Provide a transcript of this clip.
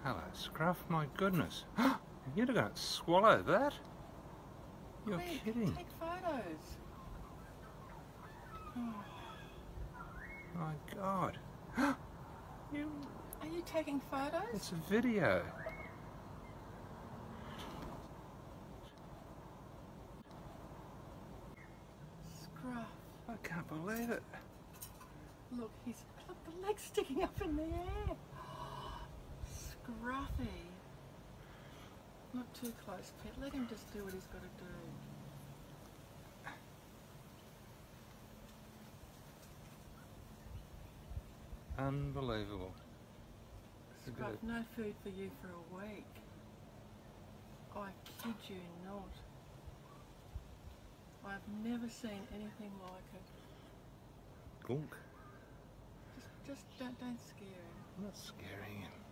Hello, Scruff, my goodness. You're going to swallow that? You're Quick, kidding. take photos. Oh. My God. You... Are you taking photos? It's a video. Scruff. I can't believe it. Look, look, the leg's sticking up in the air. Scruffy. Not too close, Pet. Let him just do what he's got to do. Unbelievable. Scruff, no food for you for a week. I kid you not. I've never seen anything like it. Gunk. Just don't scare him. I'm not scaring him.